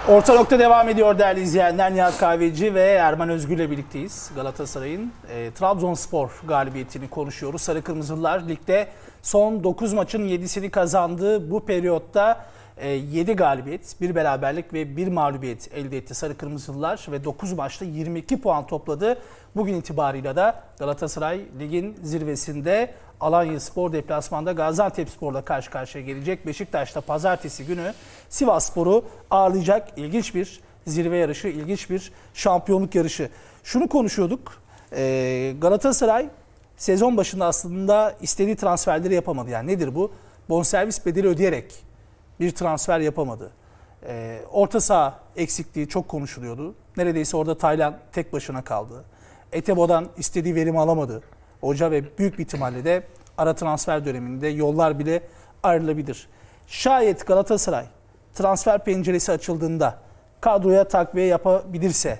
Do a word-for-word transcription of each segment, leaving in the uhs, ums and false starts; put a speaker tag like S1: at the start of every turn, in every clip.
S1: Orta Nokta devam ediyor değerli izleyenler. Nihat Kahveci ve Erman Özgür'le birlikteyiz. Galatasaray'ın e, Trabzonspor galibiyetini konuşuyoruz. Sarı Kırmızılar ligde son dokuz maçın yedisini kazandı. Bu periyotta e, yedi galibiyet, bir beraberlik ve bir mağlubiyet elde etti Sarı Kırmızılar ve dokuz maçta yirmi iki puan topladı. Bugün itibarıyla da Galatasaray ligin zirvesinde. Alanyaspor deplasmanda Gaziantepspor'la karşı karşıya gelecek. Beşiktaş'ta pazartesi günü Sivasspor'u ağırlayacak. İlginç bir zirve yarışı, ilginç bir şampiyonluk yarışı. Şunu konuşuyorduk. Ee, Galatasaray sezon başında aslında istediği transferleri yapamadı. Yani nedir bu? Bonservis bedeli ödeyerek bir transfer yapamadı. Ee, orta saha eksikliği çok konuşuluyordu. Neredeyse orada Taylan tek başına kaldı. Etebo'dan istediği verimi alamadı hoca ve büyük bir ihtimalle de ara transfer döneminde yollar bile ayrılabilir. Şayet Galatasaray transfer penceresi açıldığında kadroya takviye yapabilirse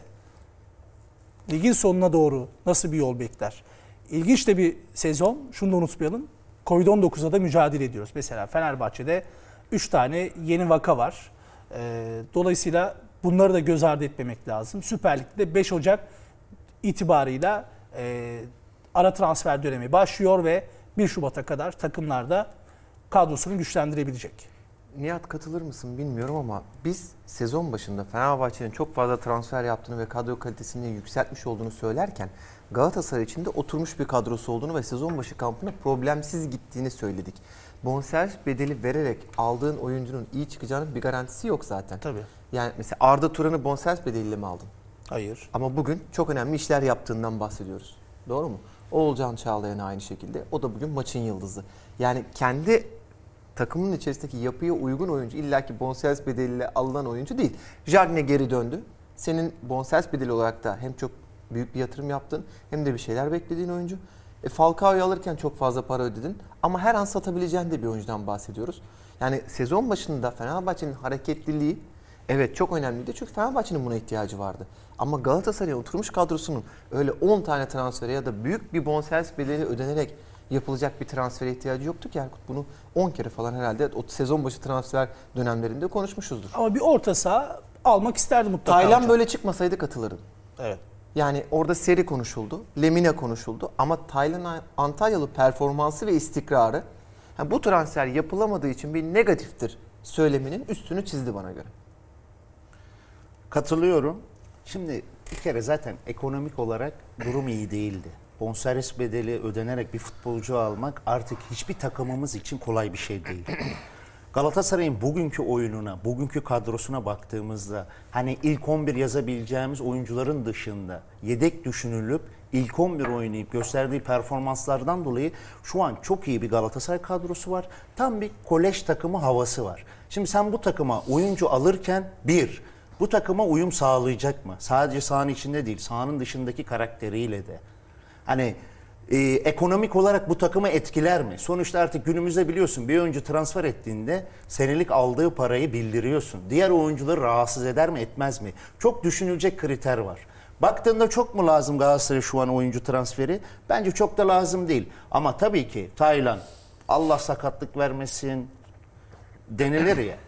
S1: ligin sonuna doğru nasıl bir yol bekler? İlginç de bir sezon. Şunu da unutmayalım. Covid on dokuz'a da mücadele ediyoruz. Mesela Fenerbahçe'de üç tane yeni vaka var. Dolayısıyla bunları da göz ardı etmemek lazım. Süper Lig'de beş Ocak itibarıyla ara transfer dönemi başlıyor ve bir Şubat'a kadar takımlarda kadrosunu güçlendirebilecek.
S2: Nihat, katılır mısın bilmiyorum ama biz sezon başında Fenerbahçe'nin çok fazla transfer yaptığını ve kadro kalitesini yükseltmiş olduğunu söylerken Galatasaray için de oturmuş bir kadrosu olduğunu ve sezon başı kampına problemsiz gittiğini söyledik. Bonservis bedeli vererek aldığın oyuncunun iyi çıkacağının bir garantisi yok zaten.
S1: Tabii.
S2: Yani mesela Arda Turan'ı bonservis bedeliyle mi aldın?
S1: Hayır.
S2: Ama bugün çok önemli işler yaptığından bahsediyoruz. Doğru mu? Oğulcan Çağlayan aynı şekilde. O da bugün maçın yıldızı. Yani kendi takımın içerisindeki yapıya uygun oyuncu, illaki bonservis bedeliyle alınan oyuncu değil. Jagne geri döndü. Senin bonservis bedeli olarak da hem çok büyük bir yatırım yaptın hem de bir şeyler beklediğin oyuncu. E, Falcao'yu alırken çok fazla para ödedin ama her an satabileceğin de bir oyuncudan bahsediyoruz. Yani sezon başında Fenerbahçe'nin hareketliliği evet çok önemliydi çünkü Fenerbahçe'nin buna ihtiyacı vardı. Ama Galatasaray'ın oturmuş kadrosunun öyle on tane transfere ya da büyük bir bonservis bedeli ödenerek yapılacak bir transfere ihtiyacı yoktu ki Erkut. Bunu on kere falan herhalde o sezon başı transfer dönemlerinde konuşmuşuzdur.
S1: Ama bir orta saha almak isterdi mutlaka.
S2: Taylan
S1: hocam.
S2: böyle çıkmasaydı katılırdım.
S1: Evet.
S2: Yani orada seri konuşuldu, Lemina konuşuldu ama Taylan Antalyalı performansı ve istikrarı yani bu transfer yapılamadığı için bir negatiftir söyleminin üstünü çizdi bana göre.
S3: Katılıyorum. Şimdi bir kere zaten ekonomik olarak durum iyi değildi. Bonservis bedeli ödenerek bir futbolcu almak artık hiçbir takımımız için kolay bir şey değil. Galatasaray'ın bugünkü oyununa, bugünkü kadrosuna baktığımızda hani ilk on bir yazabileceğimiz oyuncuların dışında yedek düşünülüp ilk on bir oynayıp gösterdiği performanslardan dolayı şu an çok iyi bir Galatasaray kadrosu var. Tam bir kolej takımı havası var. Şimdi sen bu takıma oyuncu alırken bir, bu takıma uyum sağlayacak mı? Sadece sahanın içinde değil, sahanın dışındaki karakteriyle de. Hani e, ekonomik olarak bu takımı etkiler mi? Sonuçta artık günümüzde biliyorsun bir oyuncu transfer ettiğinde senelik aldığı parayı bildiriyorsun. Diğer oyuncuları rahatsız eder mi etmez mi? Çok düşünülecek kriter var. Baktığında çok mu lazım Galatasaray şu an oyuncu transferi? Bence çok da lazım değil. Ama tabii ki Taylan Allah sakatlık vermesin denilir ya.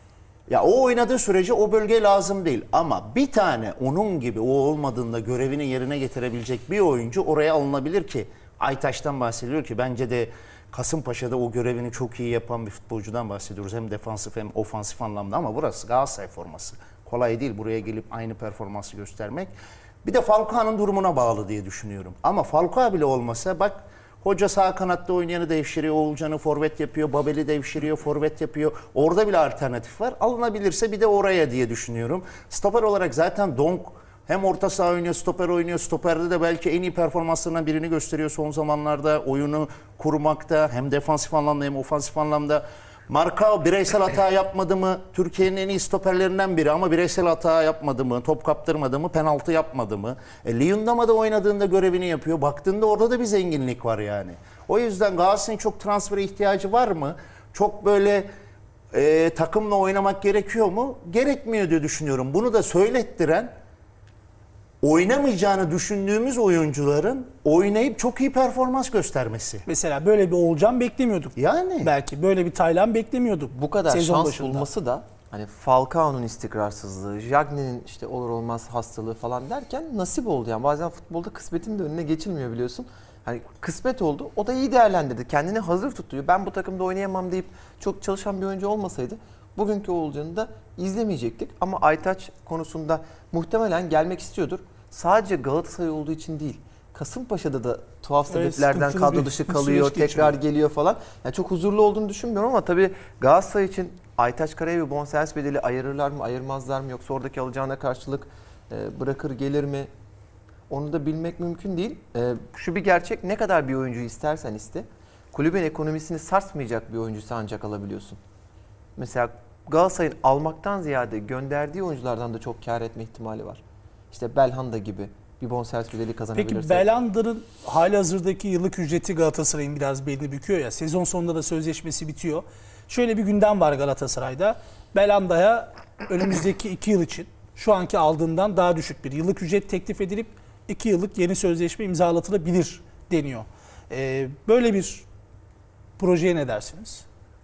S3: Ya o oynadığı sürece o bölge lazım değil. Ama bir tane onun gibi o olmadığında görevini yerine getirebilecek bir oyuncu oraya alınabilir ki Aytaş'tan bahsediyor ki bence de Kasımpaşa'da o görevini çok iyi yapan bir futbolcudan bahsediyoruz. Hem defansif hem ofansif anlamda ama burası Galatasaray forması. Kolay değil buraya gelip aynı performansı göstermek. Bir de Falcao'nun durumuna bağlı diye düşünüyorum. Ama Falcao bile olmasa bak hoca sağ kanatta oynayanı devşiriyor, Oğulcan'ı forvet yapıyor, Babel'i devşiriyor, forvet yapıyor. Orada bile alternatif var. Alınabilirse bir de oraya diye düşünüyorum. Stoper olarak zaten Donk hem orta saha oynuyor, stoper oynuyor. Stoperde de belki en iyi performanslarından birini gösteriyor son zamanlarda. Oyunu kurmakta hem defansif anlamda hem ofansif anlamda. Marcao bireysel hata yapmadı mı? Türkiye'nin en iyi stoperlerinden biri ama bireysel hata yapmadı mı? Top kaptırmadı mı? Penaltı yapmadı mı? E, Liyundama'da oynadığında görevini yapıyor. Baktığında orada da bir zenginlik var yani. O yüzden Galatasaray'ın çok transfere ihtiyacı var mı? Çok böyle e, takımla oynamak gerekiyor mu? Gerekmiyor diye düşünüyorum. Bunu da söylettiren oynamayacağını düşündüğümüz oyuncuların oynayıp çok iyi performans göstermesi.
S1: Mesela böyle bir Oğulcan beklemiyorduk.
S3: Yani.
S1: Belki böyle bir Taylan beklemiyorduk.
S2: Bu kadar
S1: sezon
S2: şans
S1: başında
S2: bulması da Hani Falcao'nun istikrarsızlığı, Jagne'nin işte olur olmaz hastalığı falan derken nasip oldu. Yani bazen futbolda kısmetin de önüne geçilmiyor biliyorsun. Hani kısmet oldu. O da iyi değerlendirdi. Kendini hazır tutuyor. Ben bu takımda oynayamam deyip çok çalışan bir oyuncu olmasaydı bugünkü Oğulcan'ı da izlemeyecektik. Ama Aytaç konusunda muhtemelen gelmek istiyordur. Sadece Galatasaray olduğu için değil. Kasımpaşa'da da tuhaf
S1: Evet,
S2: sebeplerden
S1: sıkıntılı
S2: kadro
S1: bir
S2: dışı
S1: süreç
S2: kalıyor,
S1: geçiriyor.
S2: tekrar geliyor falan. Yani çok huzurlu olduğunu düşünmüyorum ama tabii Galatasaray için Aytaç Kara'ya bir bonservis bedeli ayırırlar mı, ayırmazlar mı, yoksa oradaki alacağına karşılık e, bırakır gelir mi? Onu da bilmek mümkün değil. E, şu bir gerçek, ne kadar bir oyuncuyu istersen iste, kulübün ekonomisini sarsmayacak bir oyuncusu ancak alabiliyorsun. Mesela Galatasaray'ın almaktan ziyade gönderdiği oyunculardan da çok kâr etme ihtimali var. İşte Belhanda gibi bir bonservis bedeli kazanabilirse.
S1: Peki Belanda'nın halihazırdaki yıllık ücreti Galatasaray'ın biraz belini büküyor ya. Sezon sonunda da sözleşmesi bitiyor. Şöyle bir gündem var Galatasaray'da. Belanda'ya önümüzdeki iki yıl için şu anki aldığından daha düşük bir yıllık ücret teklif edilip iki yıllık yeni sözleşme imzalatılabilir deniyor. Ee, böyle bir projeye ne dersiniz?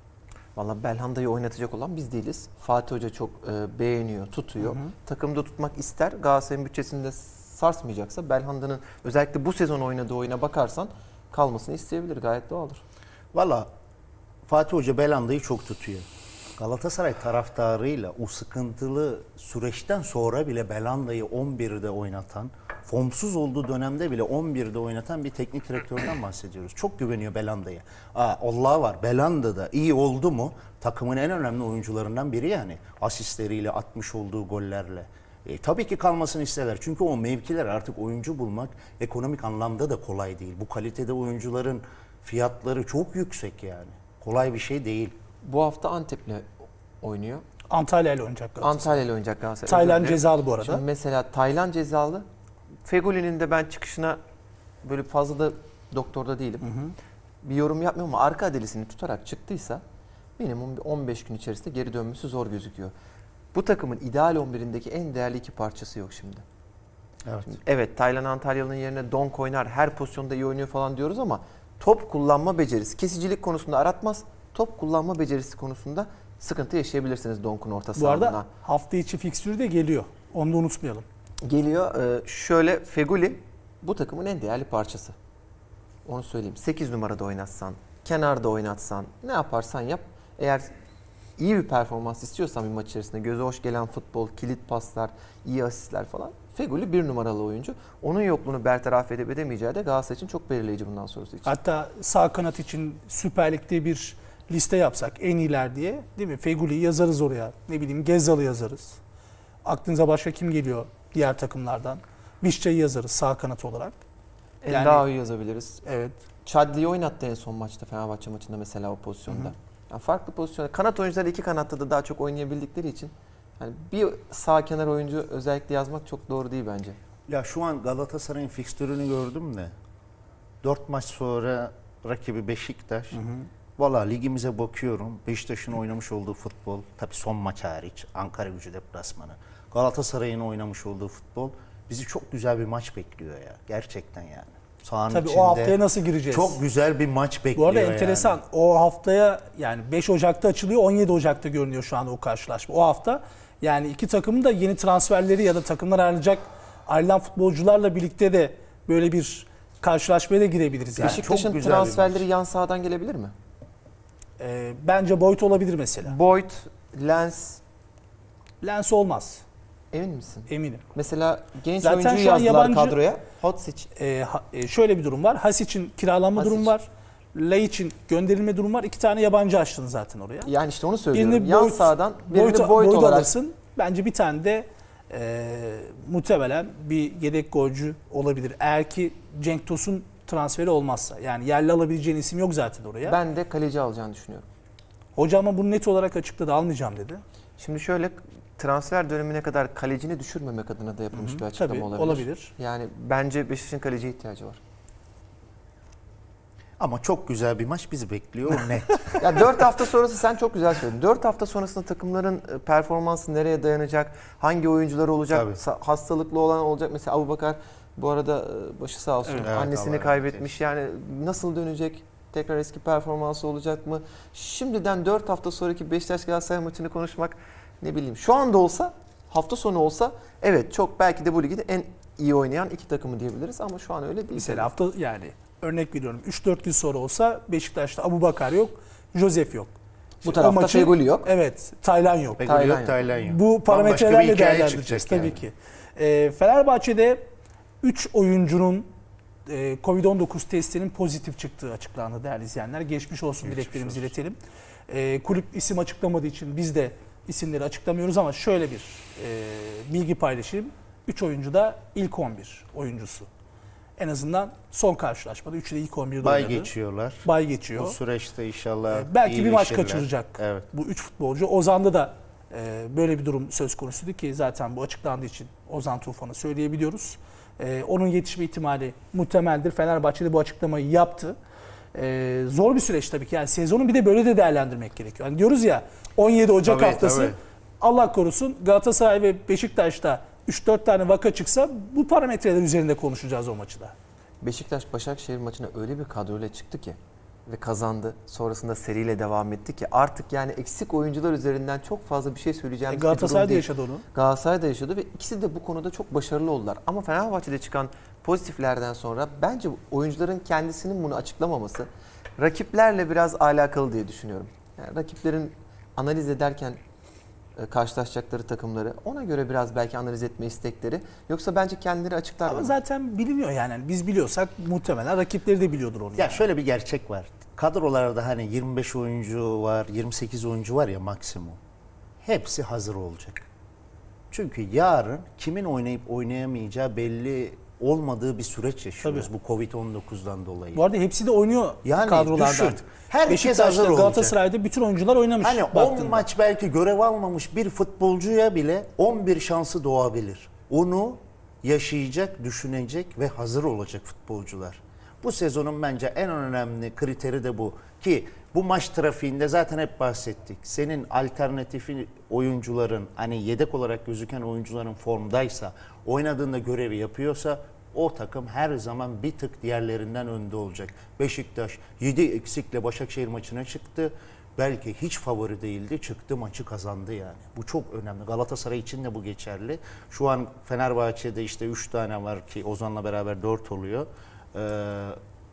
S2: Valla Belhanda'yı oynatacak olan biz değiliz. Fatih Hoca çok e, beğeniyor, tutuyor. Hı hı. Takımda tutmak ister. Galatasaray'ın bütçesinde sarsmayacaksa Belhanda'nın özellikle bu sezon oynadığı oyuna bakarsan kalmasını isteyebilir. Gayet doğaldır.
S3: Valla Fatih Hoca Belanda'yı çok tutuyor. Galatasaray taraftarıyla o sıkıntılı süreçten sonra bile Belanda'yı on birde oynatan, formsuz olduğu dönemde bile on birde oynatan bir teknik direktörden bahsediyoruz. Çok güveniyor Belanda'ya. Aa, Allah var, Belanda da iyi oldu mu takımın en önemli oyuncularından biri yani. Asistleriyle, atmış olduğu gollerle. E, tabii ki kalmasını isterler. Çünkü o mevkiler artık oyuncu bulmak ekonomik anlamda da kolay değil. Bu kalitede oyuncuların fiyatları çok yüksek yani. Kolay bir şey değil.
S2: Bu hafta Antep'le oynuyor.
S1: Antalya ile oynayacak Galatasaray.
S2: Antalya ile oynayacak Galatasaray.
S1: Taylan cezalı bu arada.
S2: Şimdi mesela Taylan cezalı. Fegoli'nin de ben çıkışına böyle fazla da doktorda değilim. Hı hı. Bir yorum yapmıyorum ama arka adelisini tutarak çıktıysa minimum on beş gün içerisinde geri dönmesi zor gözüküyor. Bu takımın ideal on birindeki en değerli iki parçası yok şimdi.
S3: Evet.
S2: Şimdi, evet, Taylan Antalyalı'nın yerine Donk oynar, her pozisyonda iyi oynuyor falan diyoruz ama top kullanma becerisi, kesicilik konusunda aratmaz. Top kullanma becerisi konusunda sıkıntı yaşayabilirsiniz Donk'un orta
S1: Bu arada
S2: sahanına.
S1: hafta içi fikstürü de geliyor. Onu da unutmayalım.
S2: Geliyor. Ee, şöyle Feguli bu takımın en değerli parçası. Onu söyleyeyim. sekiz numarada oynatsan, kenarda oynatsan, ne yaparsan yap. Eğer iyi bir performans istiyorsan bir maç içerisinde, göze hoş gelen futbol, kilit paslar, iyi asistler falan, Feguli bir numaralı oyuncu. Onun yokluğunu bertaraf edip edemeyeceği de Galatasaray için çok belirleyici bundan sonrası için.
S1: Hatta sağ kanat için Süper Lig'de bir liste yapsak en iyiler diye, değil mi? Feguli'yi yazarız oraya. Ne bileyim Gezzal'ı yazarız. Aklınıza başka kim geliyor diğer takımlardan? Vişça'yı yazarız sağ kanat olarak. Yani-
S2: Endao'yu yazabiliriz.
S1: Evet.
S2: Chadli'yi oynattı en son maçta, Fenerbahçe maçında mesela o pozisyonda. Hı hı. Yani farklı pozisyonda. Kanat oyuncuları iki kanatta da daha çok oynayabildikleri için yani bir sağ kenar oyuncu özellikle yazmak çok doğru değil bence.
S3: Ya şu an Galatasaray'ın fikstürünü gördüm de dört maç sonra rakibi Beşiktaş. Hı hı. Valla ligimize bakıyorum. Beşiktaş'ın oynamış olduğu futbol, tabii son maç hariç, Ankaragücü deplasmanı. Galatasaray'ın oynamış olduğu futbol, bizi çok güzel bir maç bekliyor ya. Gerçekten yani. Sahanın
S1: Tabii
S3: içinde
S1: o haftaya nasıl gireceğiz?
S3: çok güzel bir maç bekliyor
S1: Bu arada
S3: yani.
S1: enteresan. O haftaya yani beş Ocak'ta açılıyor, on yedi Ocak'ta görünüyor şu anda o karşılaşma. O hafta yani iki takımın da yeni transferleri ya da takımlar ayrılacak ayrılan futbolcularla birlikte de böyle bir karşılaşmaya da girebiliriz. Yani.
S2: Beşiktaş'ın
S3: çok güzel bir
S2: transferleri
S3: maç.
S2: yan sahadan gelebilir mi?
S1: Ee, bence boyut olabilir mesela.
S2: Boyd, Lens,
S1: Lens olmaz.
S2: emin misin?
S1: Eminim.
S2: Mesela genç
S1: Zaten
S2: oyuncuyu
S1: şu an
S2: yazdılar
S1: yabancı-
S2: kadroya. Hotsic.
S1: Ee, ha- e, şöyle bir durum var. Hasic'in kiralanma
S2: Hasic.
S1: durumu var. Laiç'in gönderilme durumu var. İki tane yabancı açtın zaten oraya.
S2: Yani işte onu söylüyorum.
S1: Birini
S2: yan
S1: Boyd-
S2: sahadan birini
S1: Boyd,
S2: Boyd,
S1: Boyd
S2: olarak.
S1: alırsın. Bence bir tane de e, muhtemelen bir yedek golcü olabilir. Eğer ki Cenk Tosun transferi olmazsa. Yani yerli alabileceğin isim yok zaten oraya.
S2: Ben de kaleci alacağını düşünüyorum.
S1: Hoca ama bunu net olarak açıkladı. Almayacağım dedi.
S2: Şimdi şöyle, transfer dönemine kadar kalecini düşürmemek adına da yapılmış
S1: Hı hı.
S2: bir açıklama
S1: Tabii,
S2: olabilir.
S1: olabilir.
S2: Yani bence Beşiktaş'ın kaleciye ihtiyacı var.
S3: Ama çok güzel bir maç bizi bekliyor o net.
S2: Ya dört hafta sonrası, sen çok güzel söyledin. dört hafta sonrasında takımların performansı nereye dayanacak? Hangi oyuncular olacak?
S3: Tabii.
S2: Sa- Hastalıklı olan olacak. Mesela Abubakar bu arada başı sağ olsun.
S1: Evet.
S3: Evet,
S2: Annesini
S3: Allah
S2: kaybetmiş. Yani nasıl dönecek? Tekrar eski performansı olacak mı? Şimdiden dört hafta sonraki Beşiktaş Galatasaray maçını konuşmak ne bileyim şu anda olsa, hafta sonu olsa evet çok belki de bu ligde en iyi oynayan iki takımı diyebiliriz ama şu an öyle değil.
S1: Mesela hafta yani örnek veriyorum üç dört gün sonra olsa Beşiktaş'ta Abubakar yok, Josef yok.
S2: Bu
S1: Şimdi
S2: tarafta
S1: o maçı-
S2: Feguli yok.
S1: Evet, Taylan yok.
S3: Peki
S2: Taylan
S3: yok,
S2: yok.
S3: Taylan yok.
S1: Bu
S3: Bambaşka
S1: parametrelerle
S3: bir hikaye
S1: değerlendireceğiz
S3: çıkacak
S1: tabii
S3: yani.
S1: ki. Ee, Fenerbahçe'de üç oyuncunun e, kovid on dokuz testinin pozitif çıktığı açıklandı değerli izleyenler. Geçmiş olsun
S3: Geçmiş
S1: dileklerimizi
S3: olsun.
S1: iletelim. Ee, kulüp isim açıklamadığı için biz de isimleri açıklamıyoruz ama şöyle bir e, bilgi paylaşayım. üç oyuncu da ilk on bir oyuncusu. En azından son karşılaşmada üçü de ilk on birde
S3: Bay
S1: oynadı.
S3: geçiyorlar.
S1: Bay geçiyor.
S3: Bu süreçte inşallah
S1: Ee, Belki bir maç
S3: iyileşirler.
S1: kaçıracak
S3: Evet.
S1: bu üç futbolcu. Ozan'da da e, böyle bir durum söz konusuydu ki zaten bu açıklandığı için Ozan Tufan'ı söyleyebiliyoruz. E, onun yetişme ihtimali muhtemeldir. Fenerbahçe bu açıklamayı yaptı. E, zor bir süreç tabii ki. Yani sezonu bir de böyle de değerlendirmek gerekiyor. Hani diyoruz ya on yedi Ocak
S3: Tabii,
S1: haftası
S3: tabii.
S1: Allah korusun Galatasaray ve Beşiktaş'ta üç dört tane vaka çıksa bu parametreler üzerinde konuşacağız o maçı da.
S2: Beşiktaş Başakşehir maçına öyle bir kadroyla çıktı ki ve kazandı. Sonrasında seriyle devam etti ki artık yani eksik oyuncular üzerinden çok fazla bir şey söyleyeceğim.
S1: E, Galatasaray da yaşadı onu.
S2: Galatasaray da yaşadı ve ikisi de bu konuda çok başarılı oldular. Ama Fenerbahçe'de çıkan pozitiflerden sonra bence oyuncuların kendisinin bunu açıklamaması rakiplerle biraz alakalı diye düşünüyorum. Yani rakiplerin analiz ederken e, karşılaşacakları takımları ona göre biraz belki analiz etme istekleri. Yoksa bence kendileri açıklar.
S1: Ama
S2: bunu.
S1: zaten biliniyor yani. Yani biz biliyorsak muhtemelen rakipleri de biliyordur onu.
S3: Ya
S1: yani.
S3: şöyle bir gerçek var. Kadrolarda hani yirmi beş oyuncu var, yirmi sekiz oyuncu var ya maksimum. Hepsi hazır olacak. Çünkü yarın kimin oynayıp oynayamayacağı belli olmadığı bir süreç yaşıyoruz
S1: Tabii.
S3: bu kovid on dokuzdan dolayı.
S1: Bu arada hepsi de oynuyor
S3: Yani
S1: kadrolarda
S3: düşün,
S1: artık.
S3: herkes
S1: Beşiktaş'ta,
S3: hazır olacak.
S1: Galatasaray'da bütün oyuncular oynamış.
S3: Hani on
S1: baktığında.
S3: maç belki görev almamış bir futbolcuya bile on bir şansı doğabilir. Onu yaşayacak, düşünecek ve hazır olacak futbolcular. Bu sezonun bence en önemli kriteri de bu. Ki bu maç trafiğinde zaten hep bahsettik. Senin alternatifi oyuncuların hani yedek olarak gözüken oyuncuların formdaysa, oynadığında görevi yapıyorsa o takım her zaman bir tık diğerlerinden önde olacak. Beşiktaş yedi eksikle Başakşehir maçına çıktı. Belki hiç favori değildi. Çıktı maçı kazandı yani. Bu çok önemli. Galatasaray için de bu geçerli. Şu an Fenerbahçe'de işte üç tane var ki Ozan'la beraber dört oluyor. Ee,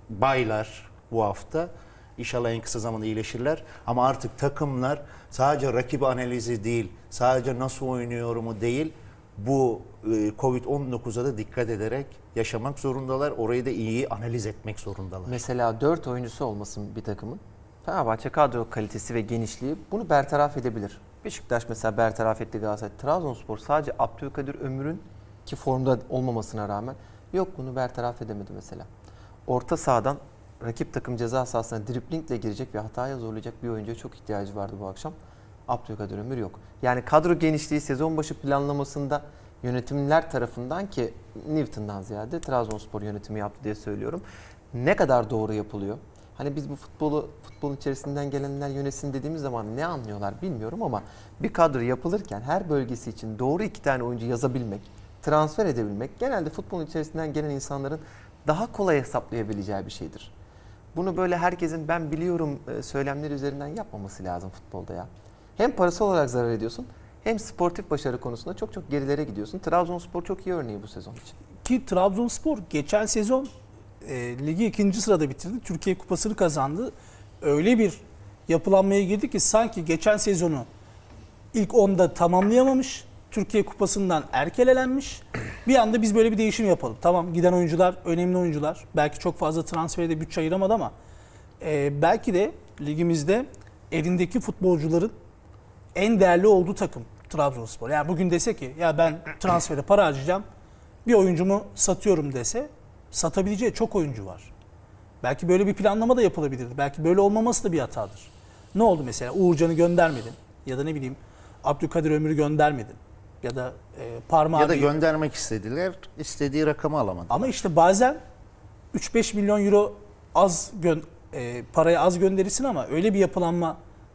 S3: baylar bu hafta. İnşallah en kısa zamanda iyileşirler. Ama artık takımlar sadece rakibi analizi değil, sadece nasıl oynuyorumu değil, bu e, kovid on dokuza da dikkat ederek yaşamak zorundalar. Orayı da iyi analiz etmek zorundalar.
S2: Mesela dört oyuncusu olmasın bir takımın. Fenerbahçe kadro kalitesi ve genişliği bunu bertaraf edebilir. Beşiktaş mesela bertaraf etti Galatasaray. Trabzonspor sadece Abdülkadir Ömür'ün ki formda olmamasına rağmen yok bunu bertaraf edemedi mesela. Orta sahadan rakip takım ceza sahasına driblingle girecek ve hataya zorlayacak bir oyuncuya çok ihtiyacı vardı bu akşam. Abdülkadir Ömür yok. Yani kadro genişliği sezon başı planlamasında yönetimler tarafından ki Newton'dan ziyade Trabzonspor yönetimi yaptı diye söylüyorum. Ne kadar doğru yapılıyor? Hani biz bu futbolu futbolun içerisinden gelenler yönetsin dediğimiz zaman ne anlıyorlar bilmiyorum ama bir kadro yapılırken her bölgesi için doğru iki tane oyuncu yazabilmek, transfer edebilmek genelde futbolun içerisinden gelen insanların daha kolay hesaplayabileceği bir şeydir. Bunu böyle herkesin ben biliyorum söylemleri üzerinden yapmaması lazım futbolda ya. Hem parasal olarak zarar ediyorsun hem sportif başarı konusunda çok çok gerilere gidiyorsun. Trabzonspor çok iyi örneği bu sezon için.
S1: Ki Trabzonspor geçen sezon e, ligi ikinci sırada bitirdi. Türkiye Kupası'nı kazandı. Öyle bir yapılanmaya girdi ki sanki geçen sezonu ilk onda tamamlayamamış. Türkiye Kupası'ndan erkelenmiş. Bir anda biz böyle bir değişim yapalım. Tamam giden oyuncular önemli oyuncular. Belki çok fazla transfere de bütçe ayıramadı ama e, belki de ligimizde elindeki futbolcuların en değerli olduğu takım Trabzonspor. Yani bugün dese ki ya ben transfere para harcayacağım, bir oyuncumu satıyorum dese satabileceği çok oyuncu var. Belki böyle bir planlama da yapılabilirdi. Belki böyle olmaması da bir hatadır. Ne oldu mesela? Uğurcan'ı göndermedin ya da ne bileyim Abdülkadir Ömür'ü göndermedin ya da e, Parmağı
S3: Ya da
S1: bir-
S3: göndermek istediler, istediği rakamı alamadı.
S1: Ama işte bazen üç beş milyon euro az gö- e, parayı az gönderirsin ama öyle bir yapılanma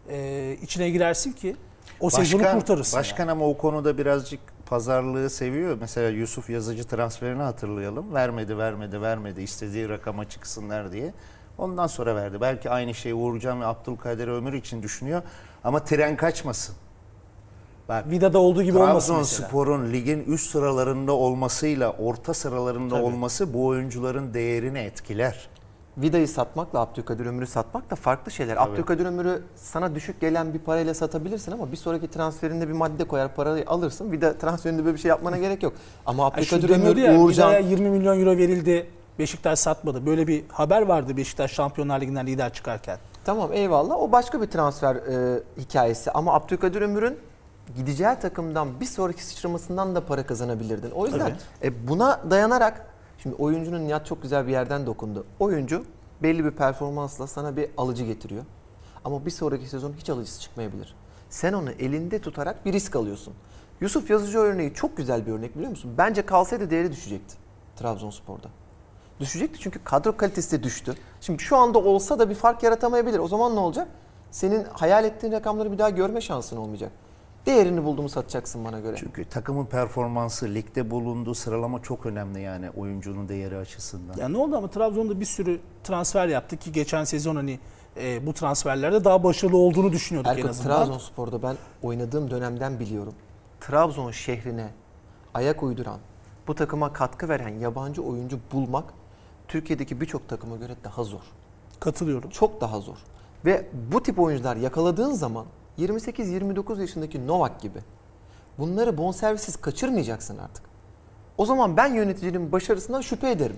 S1: e, içine girersin ki o sezonu kurtarırsın.
S3: Başkan
S1: yani.
S3: ama o konuda birazcık pazarlığı seviyor. Mesela Yusuf Yazıcı transferini hatırlayalım. Vermedi, vermedi, vermedi. İstediği rakama çıksınlar diye. Ondan sonra verdi. Belki aynı şeyi Uğurcan ve Abdülkadir Ömür için düşünüyor. Ama tren kaçmasın. Bak,
S1: Vida'da olduğu gibi olmasın mesela.
S3: Trabzonspor'un ligin üst sıralarında olmasıyla orta sıralarında
S1: Tabii.
S3: olması bu oyuncuların değerini etkiler.
S2: Vida'yı satmakla Abdülkadir Ömür'ü satmak da farklı şeyler.
S3: Tabii.
S2: Abdülkadir Ömür'ü sana düşük gelen bir parayla satabilirsin ama bir sonraki transferinde bir madde koyar, parayı alırsın. Vida transferinde böyle bir şey yapmana gerek yok. Ama
S1: Yani şu
S2: Abdülkadir
S1: deniyordu
S2: Ömür,
S1: ya,
S2: Uğurcan...
S1: Vida'ya yirmi milyon euro verildi. Beşiktaş satmadı. Böyle bir haber vardı Beşiktaş Şampiyonlar Ligi'nden lider çıkarken.
S2: Tamam, eyvallah, o başka bir transfer e, hikayesi ama Abdülkadir Ömür'ün gideceği takımdan bir sonraki sıçramasından da para kazanabilirdin. O yüzden e, buna dayanarak şimdi oyuncunun Nihat çok güzel bir yerden dokundu. Oyuncu belli bir performansla sana bir alıcı getiriyor. Ama bir sonraki sezon hiç alıcısı çıkmayabilir. Sen onu elinde tutarak bir risk alıyorsun. Yusuf Yazıcı örneği çok güzel bir örnek, biliyor musun? Bence kalsaydı değeri düşecekti Trabzonspor'da. Düşecekti çünkü kadro kalitesi de düştü. Şimdi şu anda olsa da bir fark yaratamayabilir. O zaman ne olacak? Senin hayal ettiğin rakamları bir daha görme şansın olmayacak. Değerini bulduğumu satacaksın bana göre.
S3: Çünkü takımın performansı, ligde bulunduğu sıralama çok önemli yani oyuncunun değeri açısından.
S1: Ya ne oldu ama Trabzon'da bir sürü transfer yaptı ki geçen sezon hani e, bu transferlerde daha başarılı olduğunu düşünüyorduk en
S2: Erkut,
S1: azından.
S2: Trabzonspor'da ben oynadığım dönemden biliyorum. Trabzon şehrine ayak uyduran, bu takıma katkı veren yabancı oyuncu bulmak Türkiye'deki birçok takıma göre daha zor.
S1: Katılıyorum.
S2: Çok daha zor. Ve bu tip oyuncular yakaladığın zaman yirmi sekiz yirmi dokuz yaşındaki Novak gibi bunları bonservissiz kaçırmayacaksın artık. O zaman ben yöneticinin başarısından şüphe ederim.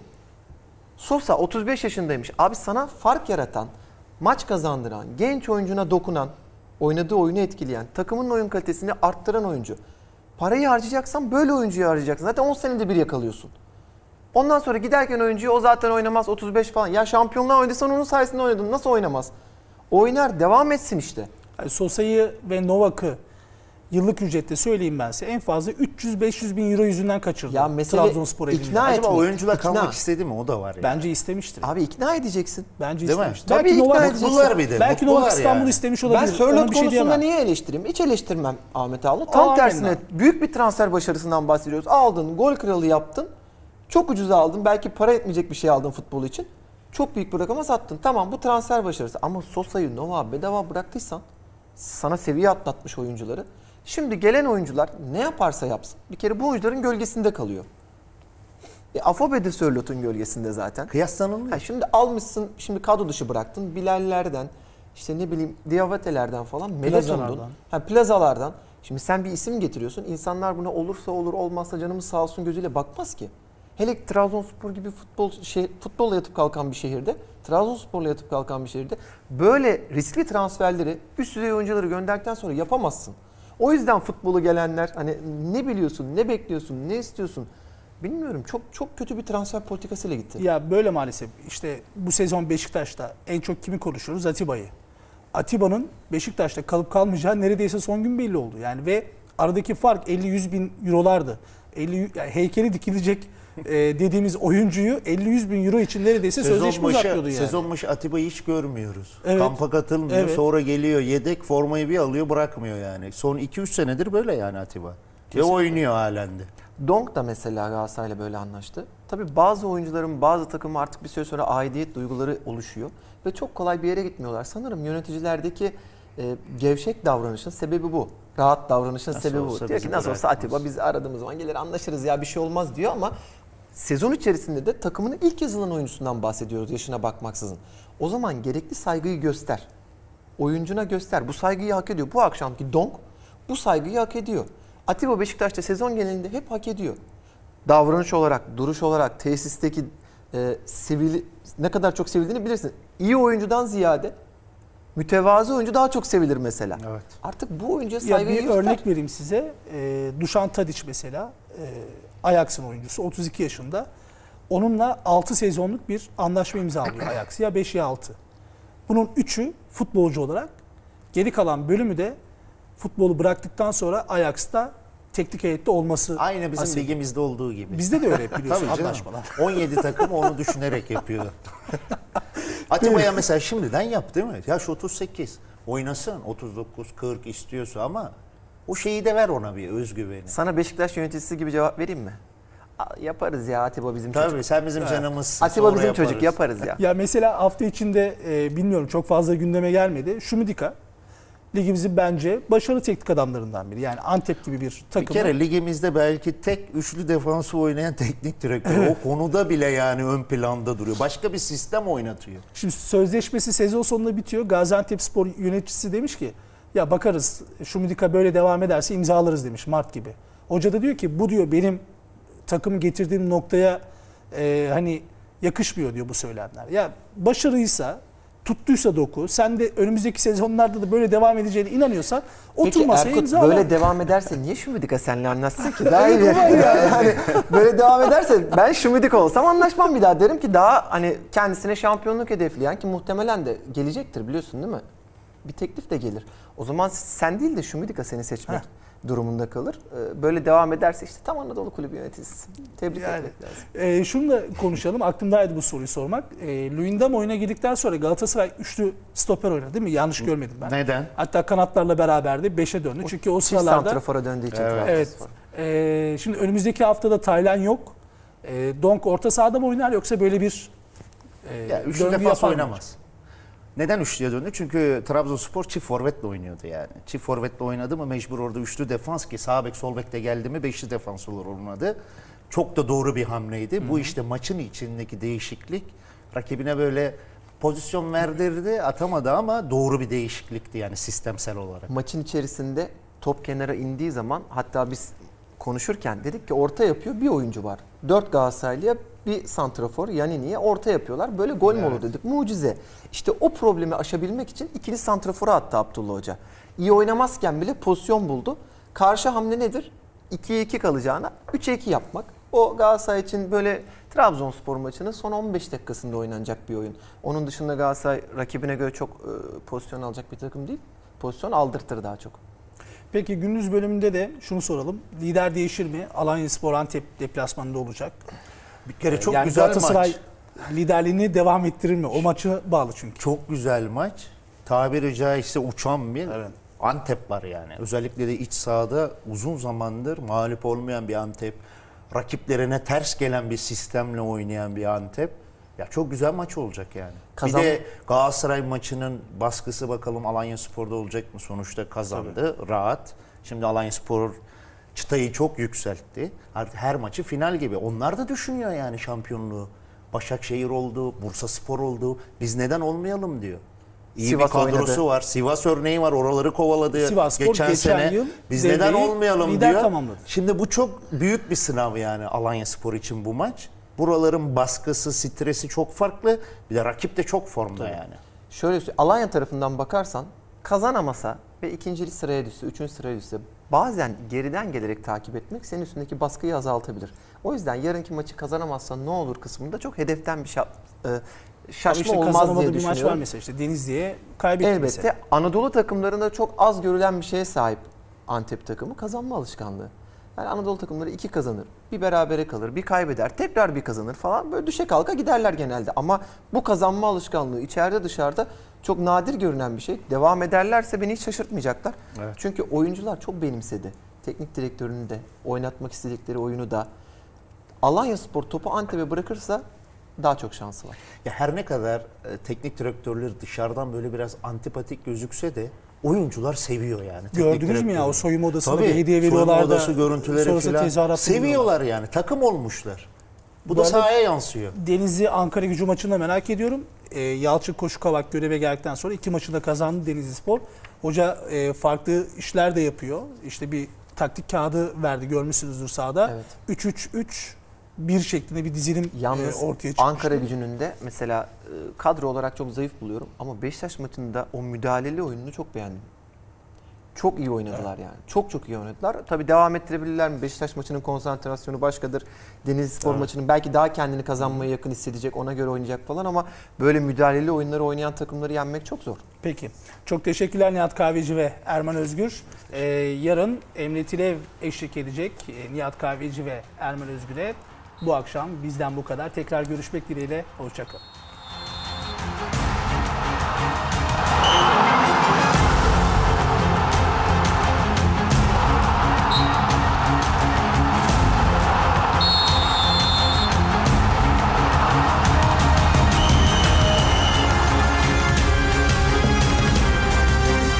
S2: Sosa otuz beş yaşındaymış. Abi sana fark yaratan, maç kazandıran, genç oyuncuna dokunan, oynadığı oyunu etkileyen, takımın oyun kalitesini arttıran oyuncu. Parayı harcayacaksan böyle oyuncuyu harcayacaksın. Zaten on senede bir yakalıyorsun. Ondan sonra giderken oyuncuyu o zaten oynamaz otuz beş falan. Ya şampiyonlar oynadıysan onun sayesinde oynadın. Nasıl oynamaz? Oynar, devam etsin işte.
S1: Yani Sosa'yı ve Novak'ı yıllık ücrette söyleyeyim ben size en fazla üç yüz beş yüz bin euro yüzünden kaçırdı.
S2: Ya mesele
S1: Trabzonspor
S2: ikna
S1: elinden.
S2: et-
S3: Acaba
S2: etmek,
S3: oyuncular
S2: ikna.
S3: kalmak istedi mi? O da var yani.
S1: Bence istemiştir.
S2: Abi ikna edeceksin.
S1: Bence
S3: Değil mi?
S1: istemiştir.
S2: Tabii
S1: Belki
S2: ikna
S1: Novak,
S2: edeceksin.
S3: Mutlular bir de.
S1: belki Novak
S3: mutlular
S1: İstanbul'u
S3: yani.
S1: istemiş
S2: Ben
S1: olabilir. Ona
S2: Sörloth
S1: bir şey
S2: konusunda
S1: diyemem.
S2: niye eleştireyim? Hiç eleştirmem Ahmet Ağaoğlu. Tam
S1: Amenna.
S2: tersine büyük bir transfer başarısından bahsediyoruz. Aldın, gol kralı yaptın. Çok ucuza aldın. Belki para etmeyecek bir şey aldın futbol için. Çok büyük bir rakama sattın. Tamam, bu transfer başarısı. Ama Sosa'yı, Novak'ı bedava bıraktıysan, sana seviye atlatmış oyuncuları. Şimdi gelen oyuncular ne yaparsa yapsın, bir kere bu oyuncuların gölgesinde kalıyor. E, Afobe de Sörloth'un gölgesinde zaten.
S3: Kıyaslanılmıyor.
S2: Ha, şimdi almışsın, şimdi kadro dışı bıraktın. Bilallerden, işte ne bileyim Diabate'lerden falan, Meleton'dun.
S1: Plazalardan.
S2: Ha, plazalardan. Şimdi sen bir isim getiriyorsun. İnsanlar buna olursa olur, olmazsa canımız sağ olsun gözüyle bakmaz ki. Hele Trabzonspor gibi futbol şey, futbolla yatıp kalkan bir şehirde, Trabzonspor'la yatıp kalkan bir şehirde böyle riskli transferleri, üst düzey oyuncuları gönderdikten sonra yapamazsın. O yüzden futbolu gelenler hani ne biliyorsun, ne bekliyorsun, ne istiyorsun bilmiyorum. Çok çok kötü bir transfer politikasıyla gitti.
S1: Ya böyle maalesef. İşte bu sezon Beşiktaş'ta en çok kimi konuşuyoruz? Atiba'yı. Atiba'nın Beşiktaş'ta kalıp kalmayacağı neredeyse son gün belli oldu. Yani ve aradaki fark elli yüz bin eurolardı. elli yani heykeli dikilecek e, dediğimiz oyuncuyu elli yüz bin euro için neredeyse sözleşme uzatıyordu yani.
S3: Sezon başı Atiba'yı hiç görmüyoruz.
S1: Evet.
S3: Kampa katılmıyor.
S1: Evet.
S3: Sonra geliyor yedek formayı bir alıyor bırakmıyor yani. Son iki üç senedir böyle yani Atiba. Ve oynuyor halen de.
S2: Donk da mesela Galatasaray'la böyle anlaştı. Tabii bazı oyuncuların bazı takıma artık bir süre sonra aidiyet duyguları oluşuyor. Ve çok kolay bir yere gitmiyorlar. Sanırım yöneticilerdeki e, gevşek davranışın sebebi bu. Rahat davranışın
S3: Nasıl
S2: sebebi
S3: olsa
S2: bu. Diyor ki
S3: bizi
S2: nasıl olsa
S3: bırakmaz.
S2: Atiba biz aradığımız zaman gelir anlaşırız ya bir şey olmaz diyor ama sezon içerisinde de takımının ilk yazılan oyuncusundan bahsediyoruz yaşına bakmaksızın. O zaman gerekli saygıyı göster. Oyuncuna göster. Bu saygıyı hak ediyor. Bu akşamki Donk bu saygıyı hak ediyor. Atiba Beşiktaş'ta sezon genelinde hep hak ediyor. Davranış olarak, duruş olarak, tesisteki e, sevili, ne kadar çok sevildiğini bilirsin. İyi oyuncudan ziyade mütevazı oyuncu daha çok sevilir mesela.
S3: Evet.
S2: Artık bu oyuncuya
S1: Ya
S2: saygıyı
S1: bir
S2: göster.
S1: örnek vereyim size. E, Dušan Tadić mesela e, Ajax'ın oyuncusu otuz iki yaşında. Onunla altı sezonluk bir anlaşma imzalıyor Ajax. Ya beş ya altı. Bunun üçü futbolcu olarak. Geri kalan bölümü de futbolu bıraktıktan sonra Ajax'ta teknik heyette olması.
S3: Aynı bizim
S1: asil.
S3: ligimizde olduğu gibi.
S1: Bizde de öyle biliyorsun
S3: Tabii canım.
S1: anlaşmalar.
S3: on yedi takım onu düşünerek yapıyor. Atiba'ya mesela şimdiden yap değil mi? Yaş otuz sekiz. Oynasın otuz dokuz kırk istiyorsa ama o şeyi de ver ona bir özgüveni.
S2: Sana Beşiktaş yöneticisi gibi cevap vereyim mi? Aa, yaparız ya Atiba bizim
S3: Tabii
S2: çocuk.
S3: sen bizim canımızsın.
S2: Atiba
S3: sonra
S2: bizim
S3: yaparız.
S2: çocuk yaparız ya.
S1: Ya mesela hafta içinde e, bilmiyorum çok fazla gündeme gelmedi. Şumidika ligimizin bence başarılı teknik adamlarından biri. Yani Antep gibi bir
S3: Bir
S1: takımı.
S3: kere ligimizde belki tek üçlü defansı oynayan teknik direktör. O konuda bile yani ön planda duruyor. Başka bir sistem oynatıyor.
S1: Şimdi sözleşmesi sezon sonunda bitiyor. Gaziantepspor yöneticisi demiş ki ya bakarız Şumidika böyle devam ederse imzalarız demiş Mart gibi. Hoca da diyor ki bu diyor benim takım getirdiğim noktaya e, hani yakışmıyor diyor bu söylemler. Ya başarıysa tuttuysa doku sen de önümüzdeki sezonlarda da böyle devam edeceğine inanıyorsan otur
S2: Peki
S1: masaya
S2: Erkut
S1: imzala.
S2: böyle devam ederse niye Şumidika seninle anlaşsın ki? Daha iyi. Yani böyle devam ederse ben Şumidika olsam anlaşmam bir daha. Derim ki daha hani kendisine şampiyonluk hedefleyen ki muhtemelen de gelecektir biliyorsun değil mi? Bir teklif de gelir. O zaman sen değil de Şumidika seni seçmek Heh. durumunda kalır. Böyle devam ederse işte tam Anadolu Kulübü yöneticisi. Tebrik
S1: yani,
S2: etmek lazım.
S1: E, şunu da konuşalım. Aklımdaydı bu soruyu sormak. E, Luyendam oyuna girdikten sonra Galatasaray üçlü stoper oynadı değil mi? Yanlış görmedim ben.
S3: Neden?
S1: Hatta kanatlarla beraber de beşe döndü. Çünkü o
S2: Çift
S1: sıralarda...
S2: santrafora döndüğü için.
S3: Evet.
S1: Evet. E, şimdi önümüzdeki haftada Taylan yok. E, Donk orta sahada mı oynar yoksa böyle bir e,
S3: Ya üçlü
S1: döngü
S3: defans
S1: yapar mı?
S3: oynamaz. Neden üçlüye döndü? Çünkü Trabzonspor çift forvetle oynuyordu yani. Çift forvetle oynadı mı mecbur orada üçlü defans ki sağ bek sol bek de geldi mi beşli defans olur onun adı. Çok da doğru bir hamleydi. Hı-hı. Bu işte maçın içindeki değişiklik rakibine böyle pozisyon verdirdi, atamadı ama doğru bir değişiklikti yani sistemsel olarak.
S2: Maçın içerisinde top kenara indiği zaman hatta biz konuşurken dedik ki orta yapıyor bir oyuncu var. Dört Galatasaraylı'ya bir santrafor Yanini'ye orta yapıyorlar. Böyle gol mü
S3: Evet.
S2: olur dedik. Mucize. İşte o problemi aşabilmek için ikili santrafora attı Abdullah Hoca. İyi oynamazken bile pozisyon buldu. Karşı hamle nedir? ikiye iki kalacağına üçe iki yapmak. O Galatasaray için böyle Trabzonspor maçının son on beş dakikasında oynanacak bir oyun. Onun dışında Galatasaray rakibine göre çok e, pozisyon alacak bir takım değil. Pozisyon aldırtır daha çok.
S1: Peki gündüz bölümünde de şunu soralım. Lider değişir mi? Alanyaspor Antep deplasmanında olacak.
S3: Bir kere çok
S1: yani
S3: güzel
S1: Galatasaray
S3: maç.
S1: liderliğini devam ettirir mi? O maçı bağlı çünkü.
S3: Çok güzel maç. Tabiri caizse uçan bir
S1: Evet.
S3: Antep var yani. Özellikle de iç sahada uzun zamandır mağlup olmayan bir Antep. Rakiplerine ters gelen bir sistemle oynayan bir Antep. Ya çok güzel maç olacak yani.
S2: Kazan...
S3: Bir de Galatasaray maçının baskısı bakalım Alanyaspor'da olacak mı? Sonuçta kazandı. Tabii. Rahat. Şimdi Alanyaspor çıtayı çok yükseltti. Artık her maçı final gibi. Onlar da düşünüyor yani şampiyonluğu. Başakşehir oldu, Bursaspor oldu. Biz neden olmayalım diyor. İyi
S2: Sivas
S3: bir kadrosu
S2: oynadı.
S3: var. Sivas örneği var. Oraları kovaladı
S1: Sivasspor
S3: geçen,
S1: geçen
S3: sene.
S1: yıl
S3: Biz neden
S1: devreyi
S3: olmayalım
S1: lider
S3: diyor.
S1: tamamladı.
S3: Şimdi bu çok büyük bir sınav yani Alanyaspor için bu maç. Buraların baskısı, stresi çok farklı. Bir de rakip de çok formda
S2: Tabii.
S3: yani.
S2: Şöyle söyleyeyim, Alanya tarafından bakarsan kazanamasa ve ikinci sıraya düşse, üçüncü sıraya düşse bazen geriden gelerek takip etmek senin üstündeki baskıyı azaltabilir. O yüzden yarınki maçı kazanamazsan ne olur kısmında çok hedeften bir şa- e, şaşma
S1: işte
S2: olmaz
S1: kazanamadığı
S2: diye
S1: bir
S2: düşünüyorum.
S1: maç var mesela işte Denizli'ye kaybetti
S2: Elbette
S1: mesela.
S2: Anadolu takımlarında çok az görülen bir şeye sahip Antep takımı kazanma alışkanlığı. Yani Anadolu takımları iki kazanır, bir berabere kalır, bir kaybeder, tekrar bir kazanır falan böyle düşe kalka giderler genelde. Ama bu kazanma alışkanlığı içeride dışarıda çok nadir görünen bir şey. Devam ederlerse beni hiç şaşırtmayacaklar.
S3: Evet.
S2: Çünkü oyuncular çok benimsedi. Teknik direktörünü de, oynatmak istedikleri oyunu da. Alanyaspor topu Antep'e bırakırsa daha çok şansı var.
S3: Ya her ne kadar e, teknik direktörler dışarıdan böyle biraz antipatik gözükse de oyuncular seviyor yani. teknik
S1: Gördünüz mü ya
S3: direktörü.
S1: o soyunma odasında
S3: Tabii,
S1: bir hediye veriyorlar
S3: soyunma
S1: da
S3: odası görüntüleri
S1: sonrası
S3: falan
S1: tezahürat
S3: seviyorlar yani. Takım olmuşlar. Bu,
S1: Bu
S3: da
S1: arada-
S3: sahaya yansıyor.
S1: Denizli Ankara Gücü maçını da merak ediyorum. E, Yalçın Koşukavak göreve geldikten sonra iki maçı da kazandı Denizlispor. Hoca e, farklı işler de yapıyor. İşte bir taktik kağıdı verdi görmüşsünüzdür sahada.
S2: Evet.
S1: üç üç üç bir şeklinde bir dizilim
S2: Yalnız
S1: e, ortaya çıkmıştı.
S2: Ankara Gücü'nün de mesela e, kadro olarak çok zayıf buluyorum ama Beşiktaş maçında o müdahaleli oyununu çok beğendim. Çok iyi oynadılar yani. Çok çok iyi oynadılar. Tabii devam ettirebilirler mi? Beşiktaş maçının konsantrasyonu başkadır. Denizlispor
S3: Evet.
S2: maçının belki daha kendini kazanmaya yakın hissedecek, ona göre oynayacak falan ama böyle müdahaleli oyunları oynayan takımları yenmek çok zor.
S1: Peki. Çok teşekkürler Nihat Kahveci ve Erman Özgür. Ee, yarın Emre Tilev eşlik edecek. Ee, Nihat Kahveci ve Erman Özgür'e bu akşam bizden bu kadar. Tekrar görüşmek dileğiyle. Hoşçakalın.